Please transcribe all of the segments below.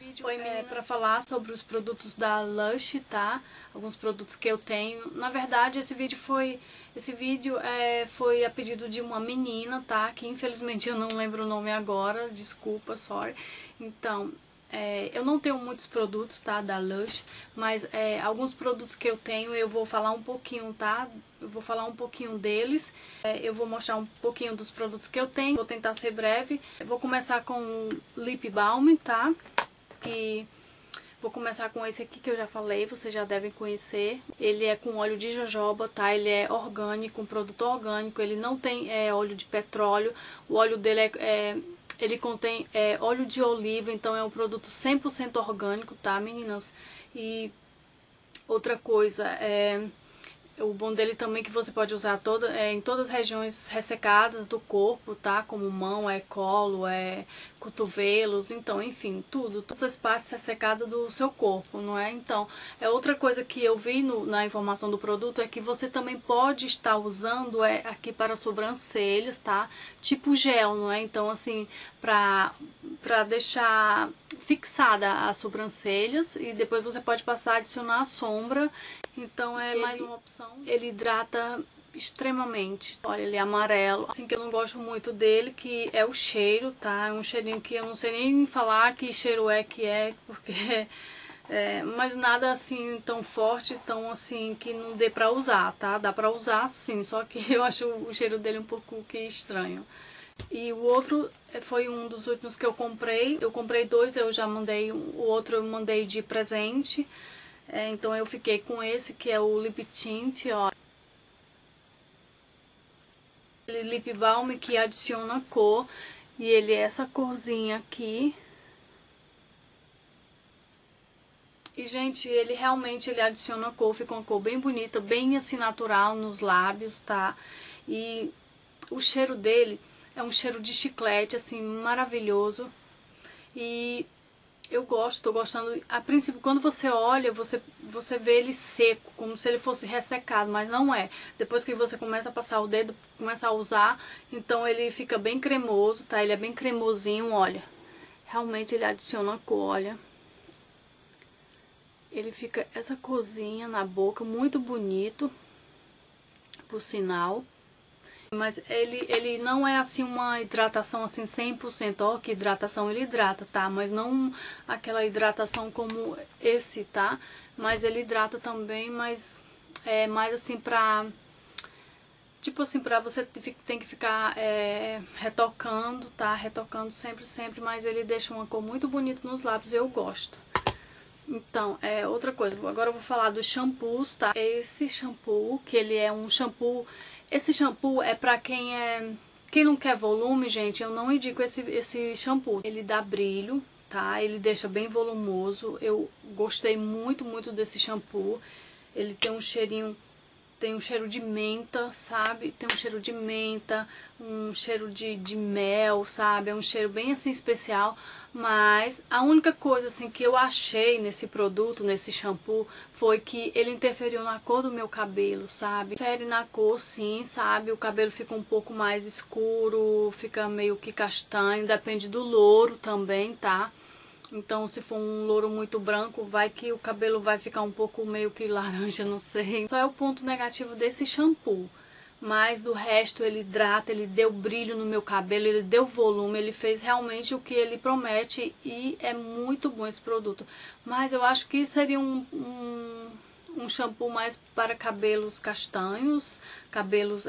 vídeo é para falar sobre os produtos da Lush, tá? Alguns produtos que eu tenho. Na verdade, esse vídeo foi a pedido de uma menina, tá? Que infelizmente eu não lembro o nome agora, desculpa, sorry. Então, eu não tenho muitos produtos, tá? Da Lush, mas alguns produtos que eu tenho eu vou falar um pouquinho, tá? Eu vou falar um pouquinho deles. Eu vou mostrar um pouquinho dos produtos que eu tenho. Vou tentar ser breve. Eu vou começar com o Lip Balm, tá? Vou começar com esse aqui que eu já falei, vocês já devem conhecer. Ele é com óleo de jojoba, tá? Ele é orgânico, um produto orgânico. Ele não tem óleo de petróleo. O óleo dele ele contém óleo de oliva, então é um produto 100% orgânico, tá, meninas? E outra coisa, o bom dele também é que você pode usar em todas as regiões ressecadas do corpo, tá? Como mão, colo, cotovelos, então, enfim, todas as partes ressecadas do seu corpo, não é? Então, outra coisa que eu vi na informação do produto é que você também pode estar usando aqui para sobrancelhas, tá? Tipo gel, não é? Então, assim, pra deixar fixada as sobrancelhas e depois você pode passar a adicionar a sombra. Então é mais uma opção. Ele hidrata extremamente. Olha, ele é amarelo. Assim que eu não gosto muito dele, que é o cheiro, tá? É um cheirinho que eu não sei nem falar que cheiro que é, porque mas nada assim tão forte, tão assim que não dê pra usar, tá? Dá pra usar sim, só que eu acho o cheiro dele um pouco que estranho. E o outro foi um dos últimos que eu comprei. Eu comprei dois, eu já mandei, o outro eu mandei de presente. Então eu fiquei com esse, que é o Lip Tint, ó. Ele Lip Balm que adiciona cor. E ele é essa corzinha aqui. E, gente, ele realmente adiciona cor, fica uma cor bem bonita, bem assim natural nos lábios, tá? E o cheiro dele é um cheiro de chiclete, assim, maravilhoso. E eu tô gostando. A princípio, quando você olha, você vê ele seco, como se ele fosse ressecado, mas não é. Depois que você começa a passar o dedo, começa a usar, então ele fica bem cremoso, tá? Ele é bem cremosinho, olha. Realmente ele adiciona cor, olha. Ele fica essa corzinha na boca, muito bonito, por sinal. Mas ele não é assim uma hidratação assim 100%, ó, que hidratação ele hidrata, tá? Mas não aquela hidratação como esse, tá? Mas ele hidrata também, mas é mais assim pra... Tipo assim, pra você tem que ficar retocando, tá? Retocando sempre, mas ele deixa uma cor muito bonita nos lábios, eu gosto. Então, outra coisa, agora eu vou falar dos shampoos, tá? Esse shampoo, que ele é um shampoo... Esse shampoo é pra quem não quer volume, gente, eu não indico esse shampoo. Ele dá brilho, tá? Ele deixa bem volumoso. Eu gostei muito desse shampoo. Ele tem um cheirinho... Tem um cheiro de menta, sabe? Tem um cheiro de menta, um cheiro de mel, sabe? É um cheiro bem assim especial. Mas a única coisa assim que eu achei nesse produto, nesse shampoo, foi que ele interferiu na cor do meu cabelo, sabe? Interfere na cor sim, sabe? O cabelo fica um pouco mais escuro, fica meio que castanho, depende do louro também, tá? Então, se for um louro muito branco, vai que o cabelo vai ficar um pouco meio que laranja, não sei. Só é o ponto negativo desse shampoo. Mas do resto, ele hidrata, ele deu brilho no meu cabelo, ele deu volume, ele fez realmente o que ele promete e é muito bom esse produto. Mas eu acho que seria um shampoo mais para cabelos castanhos, cabelos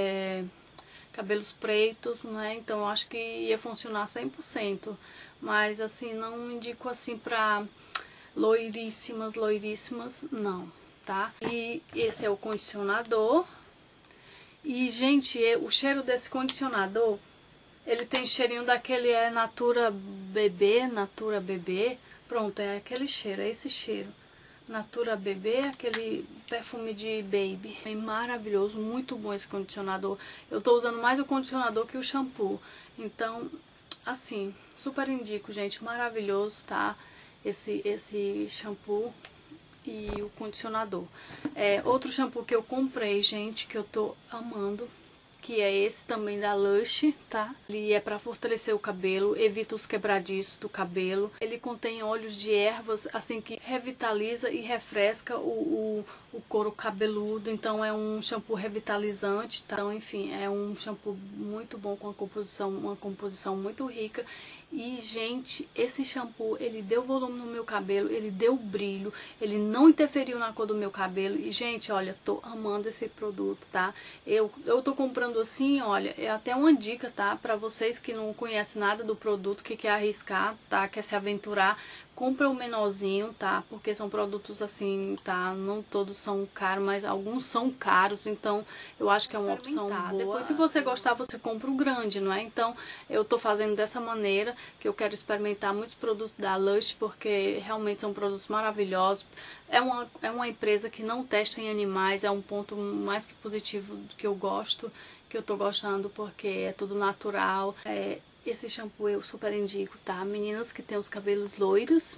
pretos, né? Então eu acho que ia funcionar 100%. Mas assim, não indico assim pra loiríssimas, não, tá? E esse é o condicionador. E, gente, o cheiro desse condicionador, ele tem cheirinho daquele Natura Bebê. Pronto, é aquele cheiro, é esse cheiro. Natura Bebê, aquele perfume de baby. É maravilhoso, muito bom esse condicionador. Eu tô usando mais o condicionador que o shampoo. Então, assim, super indico, gente, maravilhoso, tá? Esse shampoo e o condicionador. Outro shampoo que eu comprei, gente, que eu tô amando, que é esse também da Lush, tá? Ele é para fortalecer o cabelo, evita os quebradiços do cabelo. Ele contém óleos de ervas, assim, que revitaliza e refresca o couro cabeludo. Então é um shampoo revitalizante, tá? Então, enfim, é um shampoo muito bom, com uma composição muito rica. E, gente, esse shampoo, ele deu volume no meu cabelo, ele deu brilho, ele não interferiu na cor do meu cabelo. E, gente, olha, tô amando esse produto, tá? Eu tô comprando assim, olha, é até uma dica, tá? Pra vocês que não conhecem nada do produto, que quer arriscar, tá? Quer se aventurar, compra o menorzinho, tá? Porque são produtos assim, tá? Não todos são caros, mas alguns são caros, então eu acho que é uma opção boa. Depois, se você gostar, você compra o grande, não é? Então, eu tô fazendo dessa maneira, que eu quero experimentar muitos produtos da Lush, porque realmente são produtos maravilhosos. É uma empresa que não testa em animais, é um ponto mais que positivo que eu gosto, que eu tô gostando, porque é tudo natural. Esse shampoo eu super indico, tá? Meninas que têm os cabelos loiros,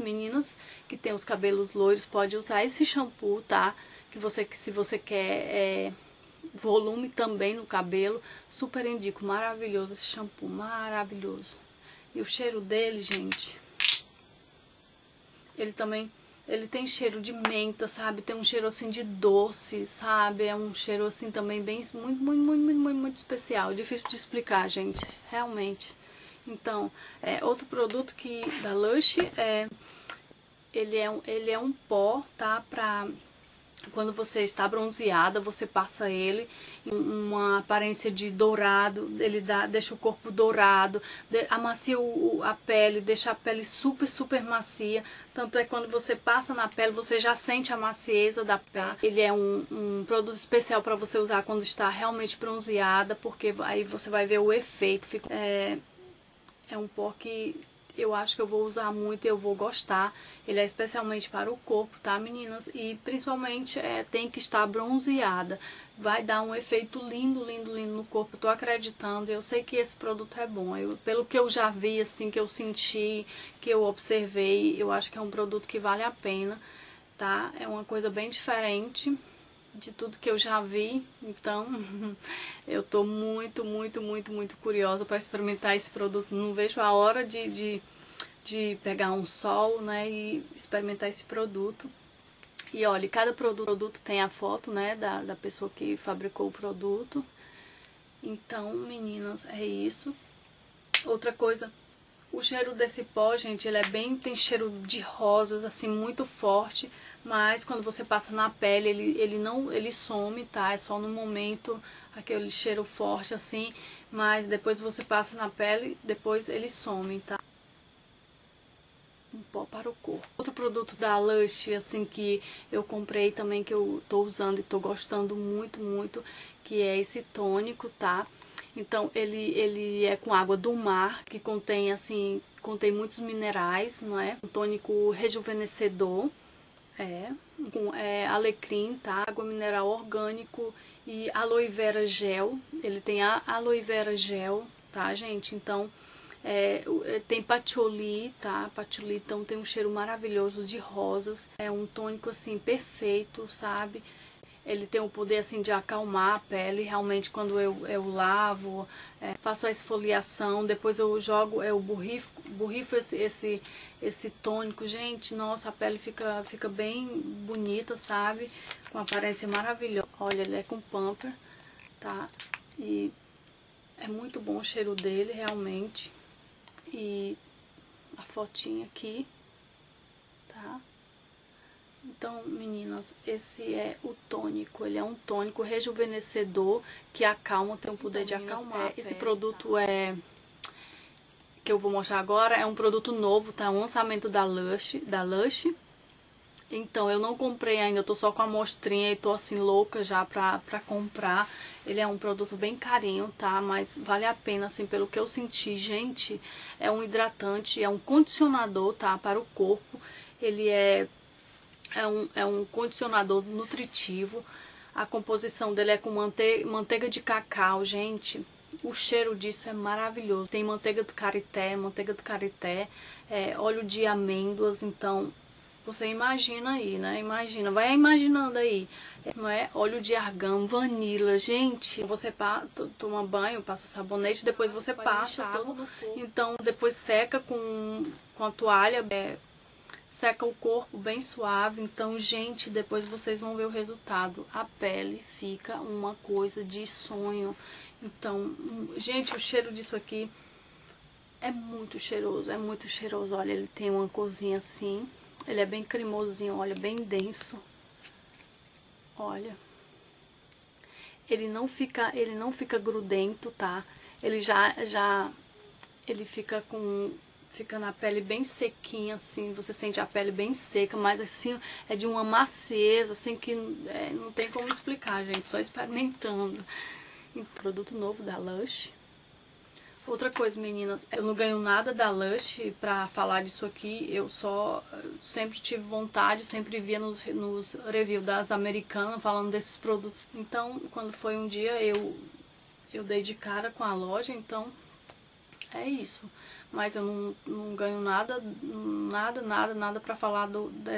pode usar esse shampoo, tá? Que se você quer volume também no cabelo, super indico. Maravilhoso esse shampoo, maravilhoso. E o cheiro dele, gente, ele tem cheiro de menta, sabe? Tem um cheiro assim de doce, sabe? É um cheiro assim também bem, muito especial. Difícil de explicar, gente, realmente. Então, outro produto da Lush, ele é um pó, tá? Pra quando você está bronzeada, você passa ele em uma aparência de dourado, ele deixa o corpo dourado, amacia a pele, deixa a pele super macia. Tanto é que quando você passa na pele, você já sente a macieza da pele. Ele é um produto especial para você usar quando está realmente bronzeada, porque aí você vai ver o efeito. É um pó que eu acho que eu vou usar muito e eu vou gostar. Ele é especialmente para o corpo, tá, meninas? E principalmente tem que estar bronzeada. Vai dar um efeito lindo no corpo. Eu tô acreditando. Eu sei que esse produto é bom. Pelo que eu já vi, assim, que eu senti, que eu observei, eu acho que é um produto que vale a pena, tá? É uma coisa bem diferente de tudo que eu já vi, então eu tô muito curiosa para experimentar esse produto. Não vejo a hora de pegar um sol, né, e experimentar esse produto. E olha, cada produto tem a foto, né, da pessoa que fabricou o produto. Então, meninas, é isso. Outra coisa, o cheiro desse pó, gente, tem cheiro de rosas, assim, muito forte, mas quando você passa na pele, ele some, tá? É só no momento aquele cheiro forte, assim, mas depois você passa na pele, depois ele some, tá? Um pó para o corpo. Outro produto da Lush, assim, que eu comprei também, que eu tô usando e tô gostando muito, que é esse tônico, tá? Então, ele é com água do mar, que contém contém muitos minerais, não é? Um tônico rejuvenescedor, com alecrim, tá? Água mineral orgânico e aloe vera gel. Ele tem a aloe vera gel, tá, gente? Então, tem patchouli, tá? Patchouli, então tem um cheiro maravilhoso de rosas. É um tônico, assim, perfeito, sabe? Ele tem o poder, assim, de acalmar a pele. Realmente, quando eu lavo, faço a esfoliação, depois eu jogo, borrifo esse tônico. Gente, nossa, a pele fica bem bonita, sabe? Com aparência maravilhosa. Olha, ele é com pamper, tá? E é muito bom o cheiro dele, realmente. E a fotinha aqui, tá? Então, meninas, esse é o tônico. Ele é um tônico rejuvenescedor que acalma, tem o poder de acalmar. Esse produto que eu vou mostrar agora é um produto novo, tá? Um lançamento da Lush. Então, eu não comprei ainda, eu tô só com a amostrinha e tô assim louca já pra comprar. Ele é um produto bem carinho, tá? Mas vale a pena, assim, pelo que eu senti. Gente, é um hidratante, é um condicionador, tá? Para o corpo. Ele é um condicionador nutritivo. A composição dele é com manteiga de cacau, gente. O cheiro disso é maravilhoso. Tem manteiga do karité, óleo de amêndoas, então Você imagina aí, né? Imagina, vai imaginando aí. Não é? Óleo de argão, vanila, gente. Você toma banho, passa sabonete, depois você passa água no corpo. Então depois seca com a toalha, seca o corpo bem suave. Então, gente, depois vocês vão ver o resultado. A pele fica uma coisa de sonho. Então, gente, o cheiro disso aqui é muito cheiroso, é muito cheiroso. Olha, ele tem uma corzinha assim. Ele é bem cremosinho, olha, bem denso. Olha. Ele não fica grudento, tá? Ele ele fica na pele bem sequinha, assim. Você sente a pele bem seca, mas assim, é de uma maciez, assim, que não tem como explicar, gente. Só experimentando. Produto novo da Lush. Outra coisa, meninas, eu não ganho nada da Lush pra falar disso aqui. Eu sempre tive vontade, sempre via nos reviews das americanas falando desses produtos. Então, quando foi um dia, eu dei de cara com a loja, então é isso. Mas eu não ganho nada pra falar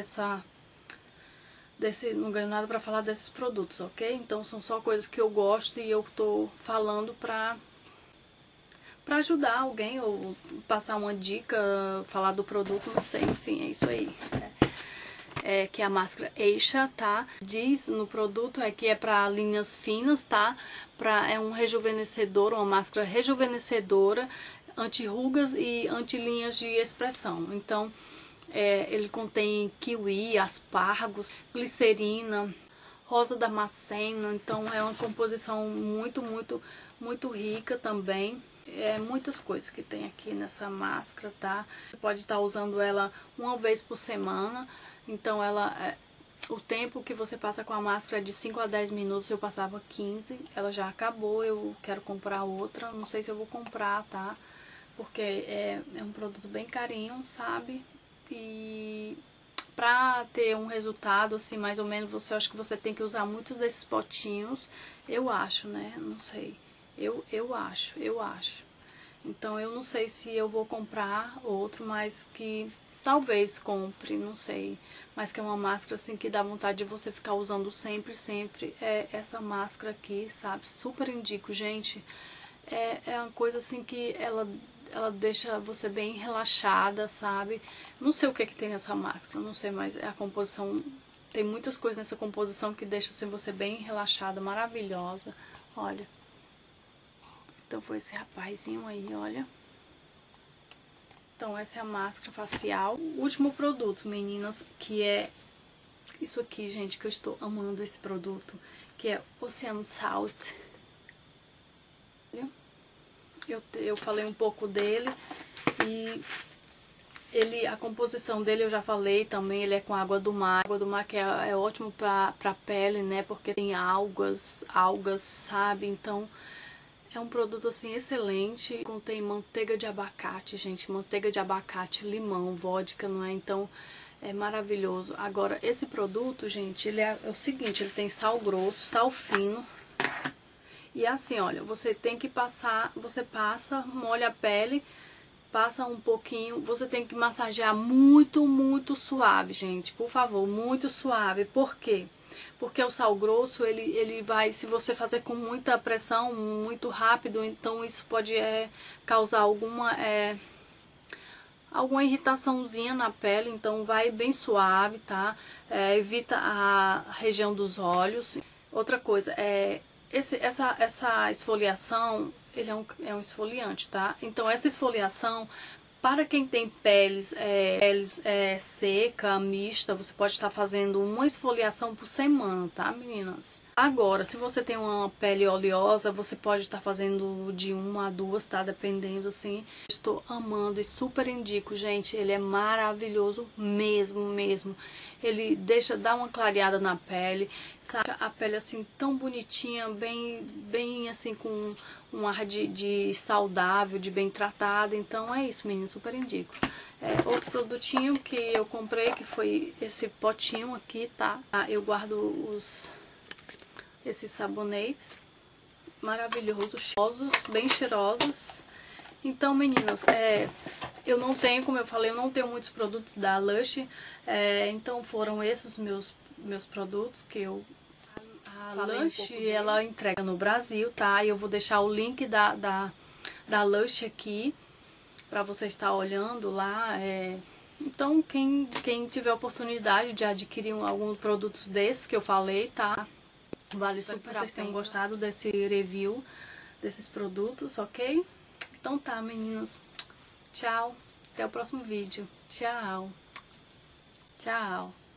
não ganho nada pra falar desses produtos, ok? Então são só coisas que eu gosto e eu tô falando pra ajudar alguém ou passar uma dica, falar do produto, não sei, enfim, é isso aí. Que é a máscara Aisha, tá? Diz no produto que é pra linhas finas, tá? É um rejuvenescedor, uma máscara rejuvenescedora, anti-rugas e anti-linhas de expressão. Então, ele contém kiwi, aspargos, glicerina, rosa damascena, então é uma composição muito rica também. Muitas coisas que tem aqui nessa máscara, tá? Você pode estar usando ela uma vez por semana, então o tempo que você passa com a máscara é de 5 a 10 minutos, eu passava 15, ela já acabou, eu quero comprar outra, não sei se eu vou comprar, tá? Porque é um produto bem carinho, sabe? E pra ter um resultado, assim, mais ou menos, acho que você tem que usar muitos desses potinhos, eu acho, né? Não sei. Eu acho. Então, eu não sei se eu vou comprar outro, mas que talvez compre, não sei. Mas que é uma máscara, assim, que dá vontade de você ficar usando sempre. É essa máscara aqui, sabe? Super indico, gente. É uma coisa, assim, que ela deixa você bem relaxada, sabe? Não sei o que tem nessa máscara, não sei, mas a composição... Tem muitas coisas nessa composição que deixa assim, você bem relaxada, maravilhosa. Olha. Então foi esse rapazinho aí, olha. Então essa é a máscara facial. O último produto, meninas, que é isso aqui, gente, que eu estou amando esse produto, que é Ocean Salt. Eu falei um pouco dele e a composição dele eu já falei também, ele é com água do mar. Água do mar que é ótimo pra pele, né, porque tem algas, sabe, então é um produto assim excelente. Contém manteiga de abacate, gente, manteiga de abacate, limão, vodka, não é, então é maravilhoso. Agora, esse produto, gente, ele é o seguinte, ele tem sal grosso, sal fino. E assim, olha, você tem que passar, você passa, molha a pele, passa um pouquinho, você tem que massagear muito suave, gente, por favor, muito suave. Por quê? Porque o sal grosso, ele vai, se você fazer com muita pressão, muito rápido, então isso pode causar alguma irritaçãozinha na pele, então vai bem suave, tá? Evita a região dos olhos. Outra coisa, essa esfoliação, ele é um esfoliante, tá? Então essa esfoliação, para quem tem peles seca, mista, você pode estar fazendo uma esfoliação por semana, tá, meninas? Agora, se você tem uma pele oleosa, você pode estar fazendo de 1 a 2, tá? Dependendo, assim. Estou amando e super indico, gente. Ele é maravilhoso mesmo. Ele dá uma clareada na pele, sabe? A pele, assim, tão bonitinha, bem assim, com um ar de saudável, de bem tratada. Então, é isso, meninas. Super indico. Outro produtinho que eu comprei, que foi esse potinho aqui, tá? Eu guardo esses sabonetes maravilhosos, bem cheirosos. Então, meninas, eu não tenho, como eu falei, eu não tenho muitos produtos da Lush, então foram esses meus produtos que eu... A Lush, ela entrega no Brasil, tá? E eu vou deixar o link da Lush aqui, pra você estar olhando lá. Então, quem tiver oportunidade de adquirir alguns produtos desses que eu falei, tá? Vale super a pena. Vocês tenham gostado desse review desses produtos, ok? Então tá, meninas. Tchau. Até o próximo vídeo. Tchau. Tchau.